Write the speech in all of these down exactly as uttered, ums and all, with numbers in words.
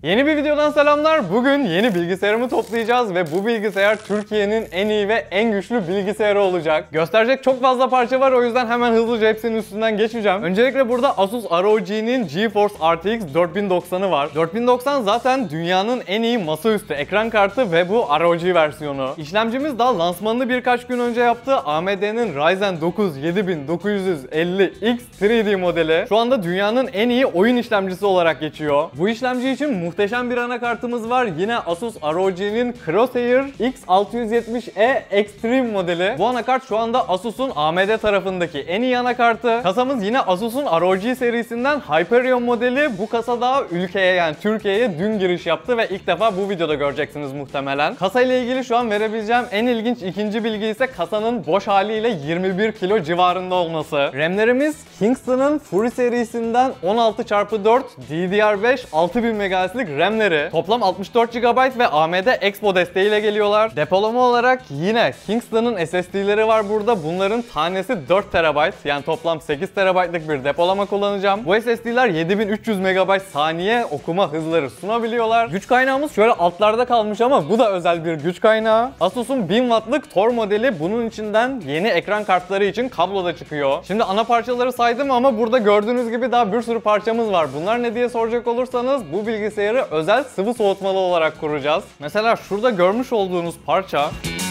Yeni bir videodan selamlar. Bugün yeni bilgisayarımı toplayacağız ve bu bilgisayar Türkiye'nin en iyi ve en güçlü bilgisayarı olacak. Gösterecek çok fazla parça var, o yüzden hemen hızlıca hepsinin üstünden geçeceğim. Öncelikle burada Asus R O G'nin GeForce R T X dört bin doksanı var. dört bin doksan zaten dünyanın en iyi masaüstü ekran kartı ve bu R O G versiyonu. İşlemcimiz daha lansmanını birkaç gün önce yaptı. A M D'nin Ryzen dokuz yedi bin dokuz yüz elli X üç D modeli. Şu anda dünyanın en iyi oyun işlemcisi olarak geçiyor. Bu işlemci için muhteşem bir anakartımız var. Yine Asus R O G'nin Crosshair X altı yüz yetmiş E Extreme modeli. Bu anakart şu anda Asus'un A M D tarafındaki en iyi anakartı. Kasamız yine Asus'un R O G serisinden Hyperion modeli. Bu kasa daha ülkeye, yani Türkiye'ye dün giriş yaptı ve ilk defa bu videoda göreceksiniz muhtemelen. Kasa ile ilgili şu an verebileceğim en ilginç ikinci bilgi ise kasanın boş haliyle yirmi bir kilo civarında olması. RAM'lerimiz Kingston'ın Fury serisinden on altı çarpı dört D D R beş altı bin megahertz'lik RAM'leri. Toplam altmış dört gigabayt ve A M D Expo desteğiyle geliyorlar. Depolama olarak yine Kingston'ın S S D'leri var burada. Bunların tanesi dört terabayt, yani toplam sekiz terabaytlık bir depolama kullanacağım. Bu S S D'ler yedi bin üç yüz megabayt saniye okuma hızları sunabiliyorlar. Güç kaynağımız şöyle altlarda kalmış ama bu da özel bir güç kaynağı. Asus'un bin wattlık Tor modeli, bunun içinden yeni ekran kartları için kablo da çıkıyor. Şimdi ana parçaları saydım ama burada gördüğünüz gibi daha bir sürü parçamız var. Bunlar ne diye soracak olursanız bu bilgisayarı özel sıvı soğutmalı olarak kuracağız. Mesela şurada görmüş olduğunuz parça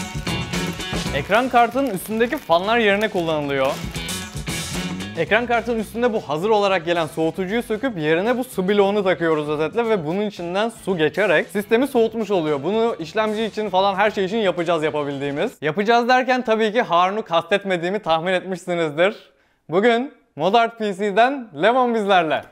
ekran kartının üstündeki fanlar yerine kullanılıyor. Ekran kartının üstünde bu hazır olarak gelen soğutucuyu söküp yerine bu su bloğunu takıyoruz özetle ve bunun içinden su geçerek sistemi soğutmuş oluyor. Bunu işlemci için falan her şey için yapacağız yapabildiğimiz. Yapacağız derken tabii ki Harun'u kastetmediğimi tahmin etmişsinizdir. Bugün Modart P C'den Lemon bizlerle.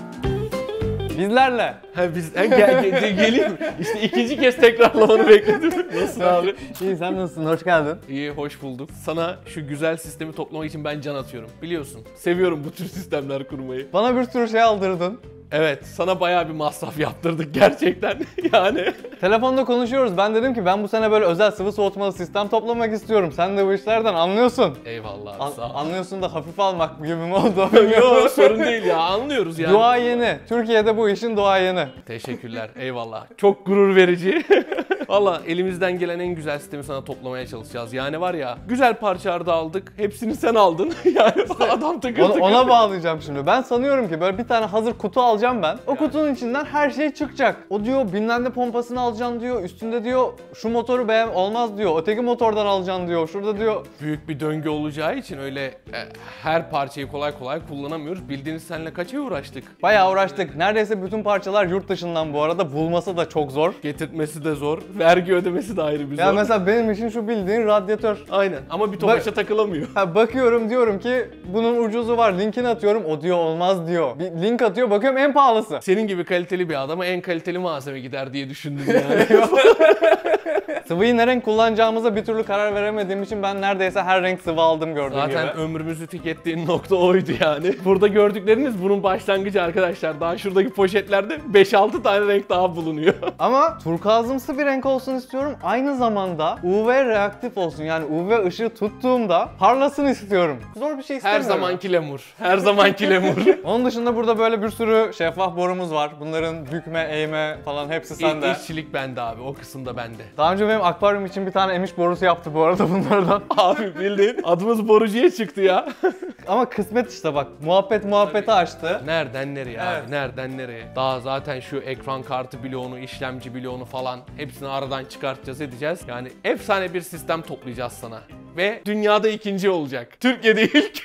Bizlerle. Ha biz gel, gel, gel geleyim. İşte ikinci kez tekrarlamanı bekledim. Nasılsın abi? İyi, sen nasılsın? Hoş geldin. İyi, hoş bulduk. Sana şu güzel sistemi toplamak için ben can atıyorum. Biliyorsun. Seviyorum bu tür sistemler kurmayı. Bana bir sürü şey aldırdın. Evet, sana bayağı bir masraf yaptırdık gerçekten. Yani. Telefonda konuşuyoruz. Ben dedim ki ben bu sene böyle özel sıvı soğutmalı sistem toplamak istiyorum. Sen de bu işlerden anlıyorsun. Eyvallah. An- sağ ol. Anlıyorsun da hafif almak gibi mi oldu? Yok, sorun değil ya. Anlıyoruz yani. Duayeni. Türkiye'de bu işin duayeni. Teşekkürler. Eyvallah. Çok gurur verici. Valla elimizden gelen en güzel sistemi sana toplamaya çalışacağız. Yani var ya, güzel parçalar da aldık. Hepsini sen aldın. Yani adam tıkır Ona, tıkır. ona bağlayacağım şimdi. Ben sanıyorum ki böyle bir tane hazır kutu alacağım ben. O kutunun içinden her şey çıkacak. O diyor bilmem ne pompasını alacaksın diyor. Üstünde diyor şu motoru beğen olmaz diyor. Öteki motordan alacaksın diyor. Şurada diyor. Büyük bir döngü olacağı için öyle e, her parçayı kolay kolay kullanamıyoruz. Bildiğiniz seninle kaç ay uğraştık. Bayağı uğraştık. Neredeyse bütün parçalar yurt dışından bu arada. Bulması da çok zor. Getirtmesi de zor. Vergi ödemesi de ayrı bir zor. Ya mesela benim için şu bildiğin radyatör. Aynen, ama bir topaşa takılamıyor. Ha, bakıyorum diyorum ki bunun ucuzu var, linkini atıyorum, o diyor olmaz diyor. Bir link atıyor, bakıyorum en pahalısı. Senin gibi kaliteli bir adama en kaliteli malzeme gider diye düşündüm yani. Sıvıyı ne renk kullanacağımıza bir türlü karar veremediğim için ben neredeyse her renk sıvı aldım gördüğün Zaten gibi. ömrümüzü tükettiğin nokta oydu yani. Burada gördükleriniz bunun başlangıcı arkadaşlar. Daha şuradaki poşetlerde beş altı tane renk daha bulunuyor. Ama turkuazımsı bir renk olsun istiyorum. Aynı zamanda U V reaktif olsun, yani U V ışığı tuttuğumda parlasın istiyorum. Zor bir şey Her istemiyorum. zamanki lemur. Her zamanki lemur. Onun dışında burada böyle bir sürü şeffaf borumuz var. Bunların bükme, eğme falan hepsi sende. İlk işçilik bende abi. O kısımda bende. Daha önce benim akvaryum için bir tane emiş borusu yaptı bu arada bunlardan. Abi bildiğin adımız borucuya çıktı ya. Ama kısmet işte bak. Muhabbet muhabbeti açtı. Nereden nereye Evet. abi? Nereden nereye? Daha zaten şu ekran kartı bloğunu, işlemci bloğunu falan hepsini aradan çıkartacağız, edeceğiz. Yani efsane bir sistem toplayacağız sana. Ve dünyada ikinci olacak. Türkiye'de ilk.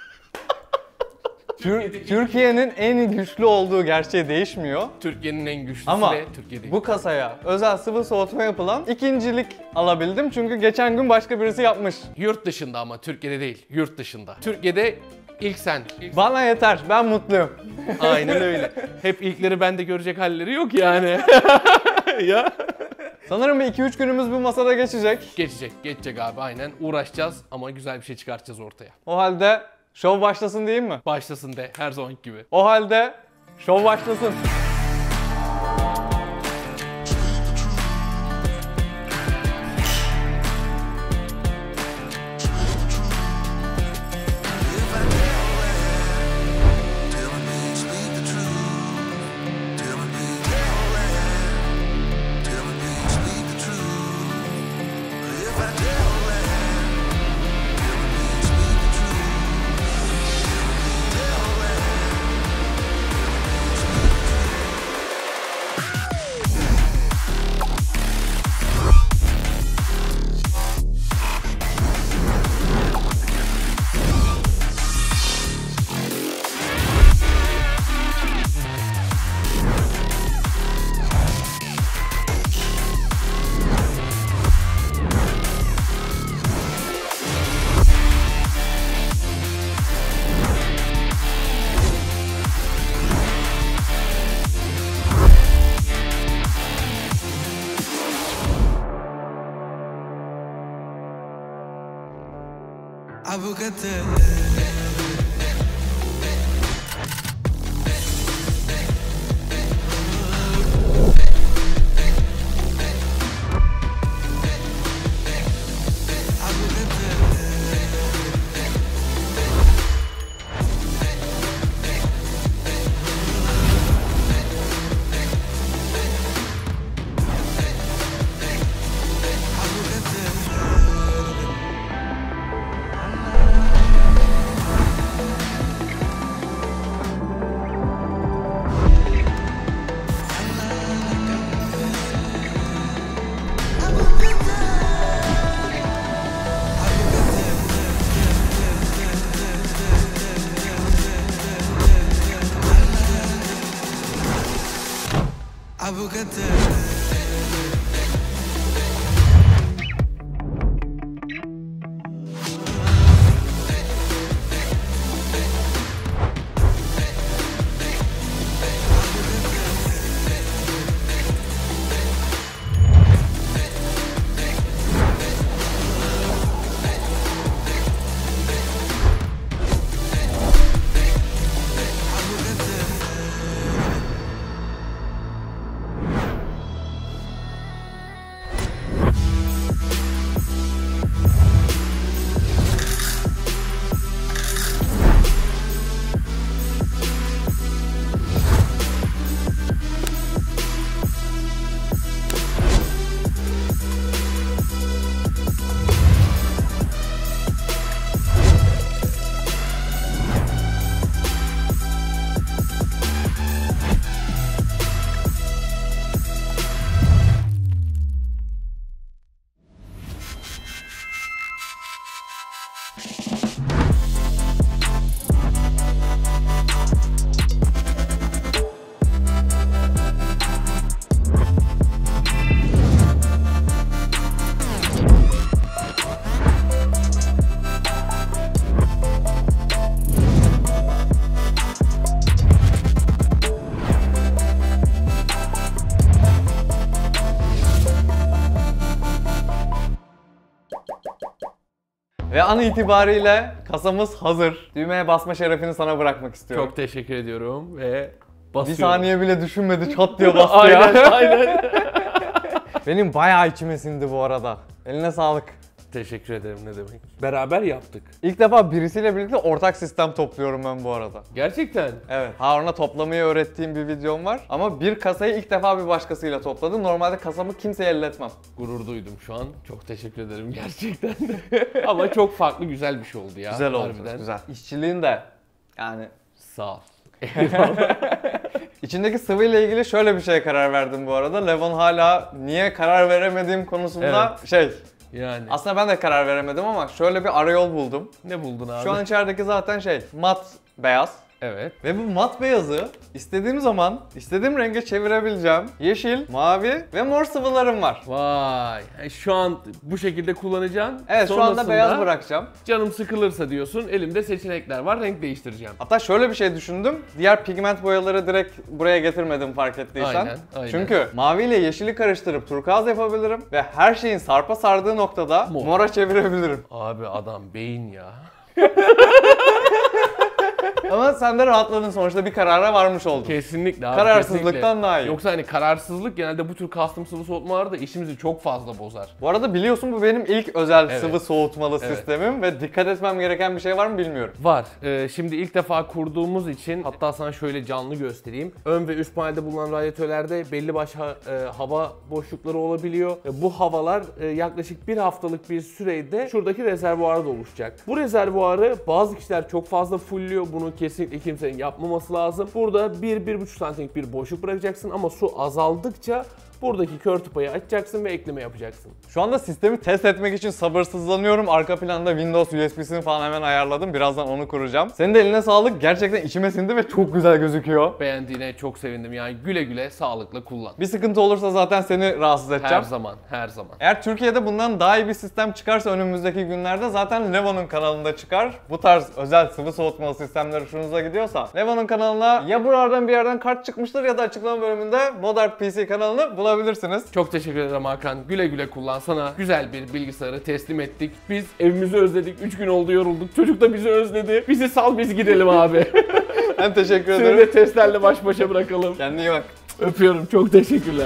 Tür- Türkiye'nin en güçlü olduğu gerçeği değişmiyor. Türkiye'nin en güçlüsü Ama de Türkiye'de. bu kasaya özel sıvı soğutma yapılan ikincilik alabildim. Çünkü geçen gün başka birisi yapmış. Yurt dışında ama Türkiye'de değil. Yurt dışında. Türkiye'de ilk sen. İlk... Bana yeter. Ben mutluyum. Aynen öyle. Hep ilkleri bende görecek halleri yok yani. Ya. Sanırım bir iki üç günümüz bu masada geçecek. Geçecek, geçecek abi aynen. Uğraşacağız ama güzel bir şey çıkartacağız ortaya. O halde şov başlasın diyeyim mi? Başlasın de her zamanki gibi. O halde şov başlasın. Abu Qatar. Ve an itibariyle kasamız hazır. Düğmeye basma şerefini sana bırakmak istiyorum. Çok teşekkür ediyorum ve basıyorum. Bir saniye bile düşünmedi, çat diye bastı aynen, ya. aynen. Benim bayağı içime sindi bu arada. Eline sağlık. Teşekkür ederim, ne demek. Beraber yaptık. İlk defa birisiyle birlikte ortak sistem topluyorum ben bu arada. Gerçekten. Evet. Harun'a toplamayı öğrettiğim bir videom var. Ama bir kasayı ilk defa bir başkasıyla topladım. Normalde kasamı kimseye elletmem. Gurur duydum şu an. Çok teşekkür ederim gerçekten. Ama çok farklı, güzel bir şey oldu ya. Güzel oldu. Harbiden. Güzel. İşçiliğin de yani Sağ ol. İçindeki sıvıyla ilgili şöyle bir şeye karar verdim bu arada. Levon hala niye karar veremediğim konusunda şey. Yani. Aslında ben de karar veremedim ama şöyle bir arayol buldum. Ne buldun abi? Şu an içerideki zaten şey mat beyaz. Evet. Ve bu mat beyazı istediğim zaman istediğim renge çevirebileceğim yeşil, mavi ve mor sıvılarım var. Vay. E, Şu an bu şekilde kullanacaksın. Evet, şu anda Sonrasında beyaz bırakacağım. Canım sıkılırsa diyorsun, elimde seçenekler var, renk değiştireceğim. Hatta şöyle bir şey düşündüm. Diğer pigment boyaları direkt buraya getirmedim fark ettiysen. Aynen, aynen. Çünkü mavi ile yeşili karıştırıp turkuaz yapabilirim ve her şeyin sarpa sardığı noktada Mor. mora çevirebilirim. Abi adam beyin ya. Ama sen de rahatladın, sonuçta bir karara varmış oldun. Kesinlikle abi. Kararsızlıktan kesinlikle. daha iyi. Yoksa hani kararsızlık genelde bu tür custom sıvı soğutmalarda işimizi çok fazla bozar. Bu arada biliyorsun bu benim ilk özel Evet. sıvı soğutmalı Evet. sistemim ve dikkat etmem gereken bir şey var mı bilmiyorum. Var. Ee, şimdi ilk defa kurduğumuz için, hatta sana şöyle canlı göstereyim. Ön ve üst panelde bulunan radyatörlerde belli başlı e, hava boşlukları olabiliyor. E, bu havalar e, yaklaşık bir haftalık bir sürede şuradaki rezervuarda oluşacak. Bu rezervuarı bazı kişiler çok fazla fullüyor. Bunu kesinlikle kimsenin yapmaması lazım. Burada bir bir buçuk santimlik bir boşluk bırakacaksın ama su azaldıkça buradaki kör tupayı açacaksın ve ekleme yapacaksın. Şu anda sistemi test etmek için sabırsızlanıyorum. Arka planda Windows U S B'sini falan hemen ayarladım. Birazdan onu kuracağım. Senin de eline sağlık. Gerçekten içime sindi ve çok güzel gözüküyor. Beğendiğine çok sevindim. Yani güle güle sağlıkla kullan. Bir sıkıntı olursa zaten seni rahatsız Her edeceğim. zaman, her zaman. Eğer Türkiye'de bundan daha iyi bir sistem çıkarsa önümüzdeki günlerde zaten Levon'un kanalında çıkar. Bu tarz özel sıvı soğutmalı sistemler hoşunuza gidiyorsa Levo'nun kanalına ya buralardan bir yerden kart çıkmıştır ya da açıklama bölümünde Modart P C kanalını bulabilirsiniz. Çok teşekkür ederim Hakan. Güle güle kullan. Sana güzel bir bilgisayarı teslim ettik. Biz evimizi özledik. üç gün oldu, yorulduk. Çocuk da bizi özledi. Bizi sal, biz gidelim abi. Ben teşekkür Seni ederim. de testlerle baş başa bırakalım. Kendine iyi bak. Öpüyorum. Çok teşekkürler.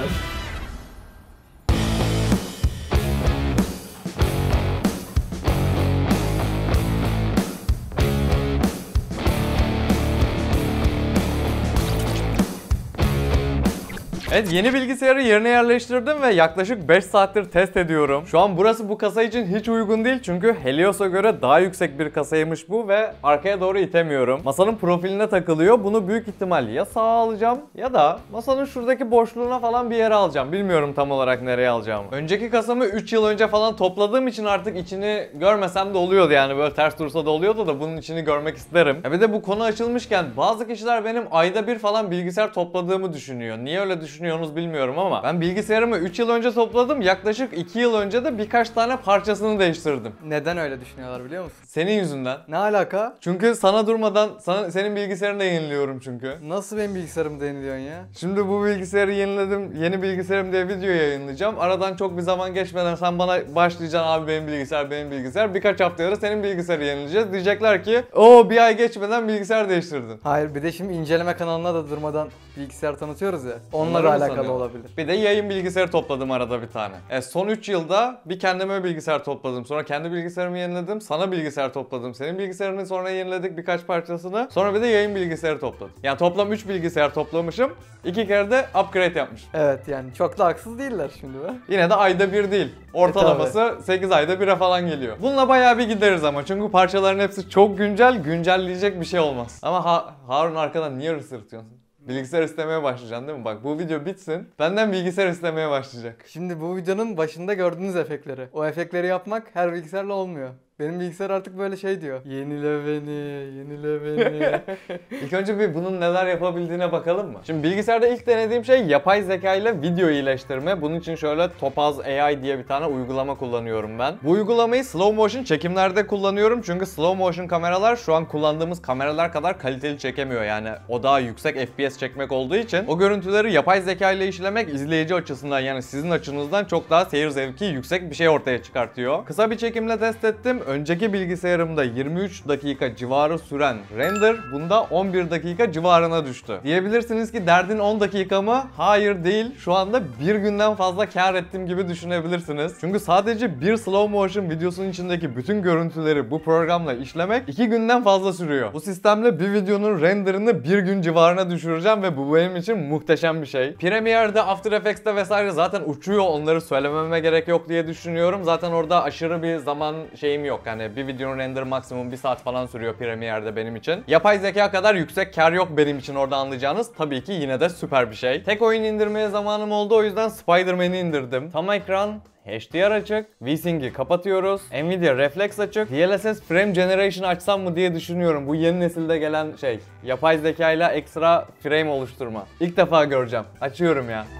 Evet, yeni bilgisayarı yerine yerleştirdim ve yaklaşık beş saattir test ediyorum. Şu an burası bu kasa için hiç uygun değil çünkü Helios'a göre daha yüksek bir kasaymış bu ve arkaya doğru itemiyorum. Masanın profiline takılıyor. Bunu büyük ihtimal ya sağa alacağım ya da masanın şuradaki boşluğuna falan bir yere alacağım. Bilmiyorum tam olarak nereye alacağımı. Önceki kasamı üç yıl önce falan topladığım için artık içini görmesem de oluyordu, yani böyle ters dursa da oluyordu da bunun içini görmek isterim. Ya bir de bu konu açılmışken bazı kişiler benim ayda bir falan bilgisayar topladığımı düşünüyor. Niye öyle düşünüyorsunuz bilmiyorum ama ben bilgisayarımı üç yıl önce topladım. Yaklaşık iki yıl önce de birkaç tane parçasını değiştirdim. Neden öyle düşünüyorlar biliyor musun? Senin yüzünden. Ne alaka? Çünkü sana durmadan sana, senin bilgisayarını da yeniliyorum çünkü. Nasıl benim bilgisayarımı deniliyorsun ya? Şimdi bu bilgisayarı yeniledim, yeni bilgisayarım diye video yayınlayacağım. Aradan çok bir zaman geçmeden sen bana başlayacaksın, abi benim bilgisayar, benim bilgisayar. Birkaç haftaya da senin bilgisayarı yenileyeceğiz. Diyecekler ki o bir ay geçmeden bilgisayar değiştirdin. Hayır, bir de şimdi inceleme kanalına da durmadan bilgisayar tanıtıyoruz ya. Onunla Onları da mı alakalı sanıyorsun? olabilir. Bir de yayın bilgisayarı topladım arada bir tane. E, son üç yılda bir kendime bilgisayar topladım. Sonra kendi bilgisayarımı yeniledim. Sana bilgisayar topladım. Senin bilgisayarını sonra yeniledik birkaç parçasını. Sonra bir de yayın bilgisayarı topladım. Yani toplam üç bilgisayar toplamışım. iki kere de upgrade yapmışım. Evet, yani çok da haksız değiller şimdi be. Yine de ayda bir değil. Ortalaması sekiz ayda bire falan geliyor. Bununla bayağı bir gideriz ama çünkü parçaların hepsi çok güncel. Güncelleyecek bir şey olmaz. Ama ha Harun arkadan niye ısırtıyorsun? Bilgisayar istemeye başlayacaksın değil mi? Bak bu video bitsin. Benden bilgisayar istemeye başlayacak. Şimdi bu videonun başında gördüğünüz efektleri. O efektleri yapmak her bilgisayarla olmuyor. Benim bilgisayar artık böyle şey diyor. Yenile beni, yenile beni. İlk önce bir bunun neler yapabildiğine bakalım mı? Şimdi bilgisayarda ilk denediğim şey yapay zeka ile video iyileştirme. Bunun için şöyle Topaz A I diye bir tane uygulama kullanıyorum ben. Bu uygulamayı slow motion çekimlerde kullanıyorum. Çünkü slow motion kameralar şu an kullandığımız kameralar kadar kaliteli çekemiyor. Yani o daha yüksek F P S çekmek olduğu için o görüntüleri yapay zeka ile işlemek izleyici açısından, yani sizin açınızdan çok daha seyir zevki yüksek bir şey ortaya çıkartıyor. Kısa bir çekimle test ettim. Önceki bilgisayarımda yirmi üç dakika civarı süren render bunda on bir dakika civarına düştü. Diyebilirsiniz ki derdin on dakika mı? Hayır değil. Şu anda bir günden fazla kar ettim gibi düşünebilirsiniz. Çünkü sadece bir slow motion videosunun içindeki bütün görüntüleri bu programla işlemek iki günden fazla sürüyor. Bu sistemle bir videonun renderini bir gün civarına düşüreceğim ve bu benim için muhteşem bir şey. Premiere'de, After Effects'te vesaire zaten uçuyor. Onları söylememe gerek yok diye düşünüyorum. Zaten orada aşırı bir zaman şeyim yok. Yani bir videonun render maksimum bir saat falan sürüyor Premiere'de benim için. Yapay zeka kadar yüksek kar yok benim için orada, anlayacağınız. Tabii ki yine de süper bir şey. Tek oyun indirmeye zamanım oldu, o yüzden Spider-Man'i indirdim. Tam ekran, H D R açık, VSync'i kapatıyoruz, Nvidia Reflex açık, D L S S Frame Generation açsam mı diye düşünüyorum. Bu yeni nesilde gelen şey, yapay zeka ile ekstra frame oluşturma. İlk defa göreceğim. Açıyorum ya.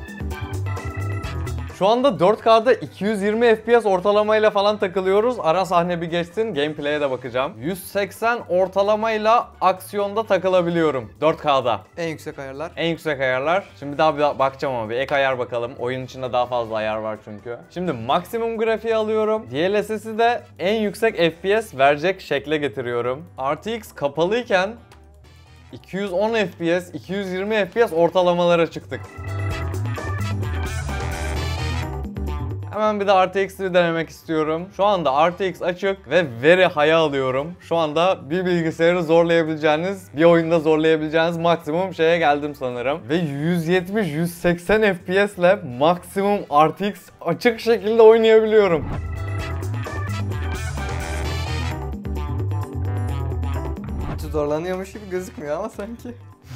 Şu anda dört K'da iki yüz yirmi F P S ortalamayla falan takılıyoruz. Ara sahne bir geçsin, gameplay'e de bakacağım. yüz seksen ortalamayla aksiyonda takılabiliyorum dört K'da. En yüksek ayarlar. En yüksek ayarlar. Şimdi daha bir bakacağım ama bir ek ayar bakalım. Oyun içinde daha fazla ayar var çünkü. Şimdi maksimum grafiği alıyorum. D L S S'i de en yüksek F P S verecek şekle getiriyorum. R T X kapalıyken iki yüz on F P S, iki yüz yirmi F P S ortalamalara çıktık. Hemen bir de R T X'i denemek istiyorum. Şu anda R T X açık ve very high'a alıyorum. Şu anda bir bilgisayarı zorlayabileceğiniz, bir oyunda zorlayabileceğiniz maksimum şeye geldim sanırım. Ve yüz yetmiş yüz seksen F P S ile maksimum R T X açık şekilde oynayabiliyorum. Hiç zorlanıyormuş gibi gözükmüyor ama sanki.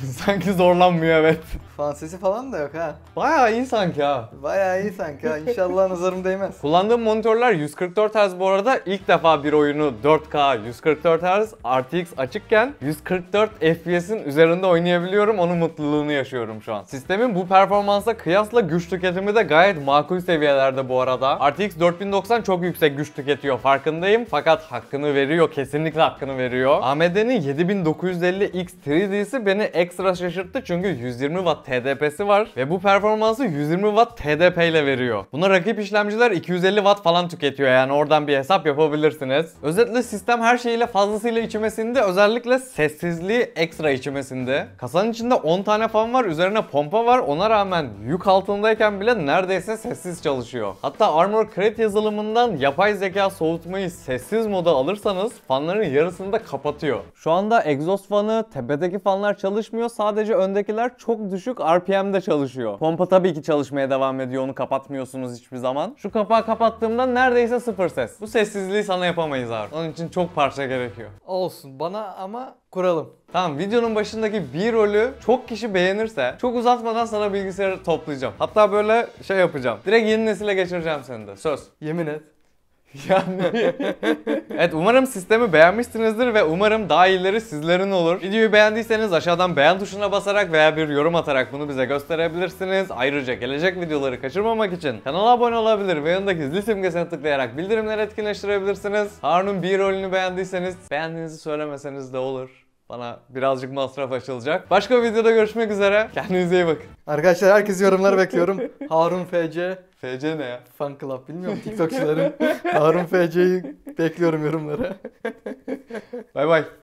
Sanki zorlanmıyor, evet. Fan sesi falan da yok ha. Bayağı iyi sanki ha. Bayağı iyi sanki ha. İnşallah nazarım değmez. Kullandığım monitörler yüz kırk dört hertz bu arada. İlk defa bir oyunu dört K yüz kırk dört hertz R T X açıkken yüz kırk dört F P S'in üzerinde oynayabiliyorum. Onun mutluluğunu yaşıyorum şu an. Sistemin bu performansa kıyasla güç tüketimi de gayet makul seviyelerde bu arada. R T X dört bin doksan çok yüksek güç tüketiyor, farkındayım. Fakat hakkını veriyor. Kesinlikle hakkını veriyor. A M D'nin yedi bin dokuz yüz elli X üç D'si beni ekstra şaşırttı çünkü yüz yirmi watt T D P'si var ve bu performansı yüz yirmi watt T D P ile veriyor. Buna rakip işlemciler iki yüz elli watt falan tüketiyor, yani oradan bir hesap yapabilirsiniz. Özetle sistem her şeyiyle fazlasıyla içime sindi. Özellikle sessizliği ekstra içime sindi. Kasanın içinde on tane fan var, üzerine pompa var. Ona rağmen yük altındayken bile neredeyse sessiz çalışıyor. Hatta Armor Crate yazılımından yapay zeka soğutmayı sessiz moda alırsanız fanların yarısını da kapatıyor. Şu anda egzoz fanı, tepedeki fanlar çalışmıyor. Sadece öndekiler çok düşük R P M'de çalışıyor. Pompa tabii ki çalışmaya devam ediyor. Onu kapatmıyorsunuz hiçbir zaman. Şu kapağı kapattığımda neredeyse sıfır ses. Bu sessizliği sana yapamayız abi. Onun için çok parça gerekiyor. Olsun bana ama kuralım. Tamam, videonun başındaki bir rolü çok kişi beğenirse çok uzatmadan sana bilgisayarı toplayacağım. Hatta böyle şey yapacağım. Direkt yeni nesile geçireceğim seni de. Söz. Yemin et. Yani evet, umarım sistemi beğenmişsinizdir ve umarım daha iyileri sizlerin olur. Videoyu beğendiyseniz aşağıdan beğen tuşuna basarak veya bir yorum atarak bunu bize gösterebilirsiniz. Ayrıca gelecek videoları kaçırmamak için kanala abone olabilir ve yanındaki zil simgesine tıklayarak bildirimleri etkinleştirebilirsiniz. Harun'un bir rolünü beğendiyseniz beğendiğinizi söylemeseniz de olur. Bana birazcık masraf açılacak. Başka videoda görüşmek üzere. Kendinize iyi bakın. Arkadaşlar herkes yorumları bekliyorum. Harun F C F C ne ya? Fan Club bilmiyorum TikTokçuların. Harun F C'yi bekliyorum yorumlara. Bay bay.